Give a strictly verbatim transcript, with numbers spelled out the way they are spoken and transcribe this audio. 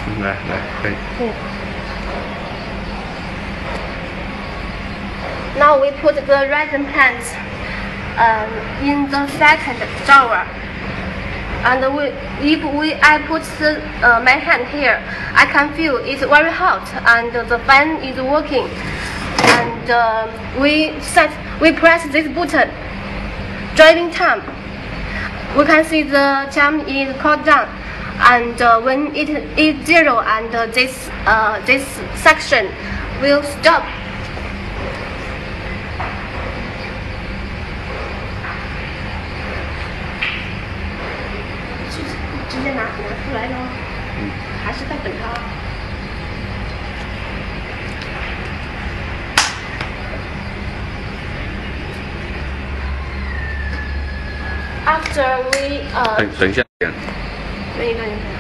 来来，可以。 对。Now we put the resin plants um, in the second drawer. And we, if we, I put the, uh, my hand here, I can feel it's very hot and the fan is working. And uh, we set, we press this button, driving time. We can see the time is called down. And uh, when it is zero and uh, this, uh, this section will stop. After we uh 等等一下， 等一等一下。